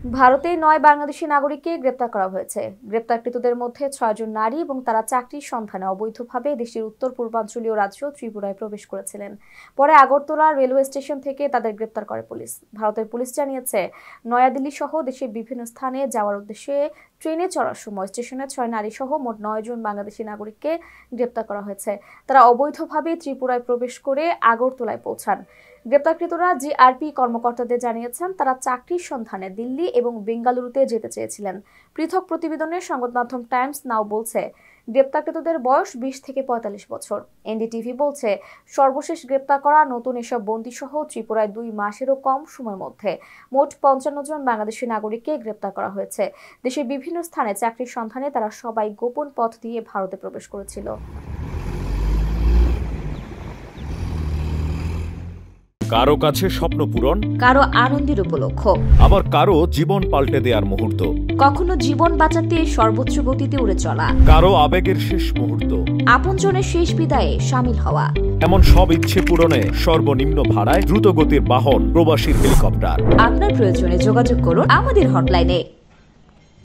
ভারতে ৯ বাংলাদেশি নাগরিককে গ্রেপ্তার করা হয়েছে। গ্রেপ্তারকৃতদের মধ্যে ৬ জন নারী এবং তারা চাকরির সন্ধানে অবৈধভাবে দেশের উত্তর পূর্বাঞ্চলীয় রাজ্য ত্রিপুরায় প্রবেশ করেছিলেন। পরে আগরতলা রেলওয়ে স্টেশন থেকে তাদের গ্রেপ্তার করে পুলিশ। ভারতের পুলিশ জানিয়েছে, নয়াদিল্লি সহ দেশের বিভিন্ন স্থানে যাওয়ার উদ্দেশ্যে ট্রেনে চড়ার সময় স্টেশনে ৬ নারী সহ মোট ৯ জন বাংলাদেশি নাগরিককে গ্রেপ্তার করা হয়েছে। তারা অবৈধভাবে ত্রিপুরায় প্রবেশ করে আগরতলায় পৌঁছান। গ্রেপ্তারকৃতরা জিআরপি কর্মকর্তাদের জানিয়েছেন, তারা চাকরির সন্ধানে দিল্লি এবং বেঙ্গালুরুতে যেতে চেয়েছিলেন। পৃথক প্রতিবেদনে সংবাদ মাধ্যম টাইমস নাও বলছে, গ্রেপ্তারকৃতদের বয়স ২০ থেকে ৪৫ বছর। এনডিটিভি বলছে, সর্বশেষ গ্রেপ্তার করা নতুন এসব বন্দীসহ ত্রিপুরায় ২ মাসেরও কম সময়ের মধ্যে মোট ৫৫ জন বাংলাদেশি নাগরিককে গ্রেপ্তার করা হয়েছে। দেশের বিভিন্ন স্থানে চাকরির সন্ধানে তারা সবাই গোপন পথ দিয়ে ভারতে প্রবেশ করেছিল। কারো কাছে স্বপ্ন পূরণ, কারো আনন্দের উপলক্ষ, আবার কারো জীবন পাল্টে দেওয়ার মুহূর্ত, কখনো জীবন বাঁচাতে সর্বোচ্চ গতিতে উড়ে চলা, কারো আবেগের শেষ মুহূর্ত, আপনজনের শেষ বিদায়ে শামিল হওয়া। এমন সব ইচ্ছে পূরণে সর্বনিম্ন ভাড়ায় দ্রুতগতির বাহন প্রবাসীর হেলিকপ্টার। আপনার প্রয়োজনে যোগাযোগ করুন আমাদের হটলাইনে।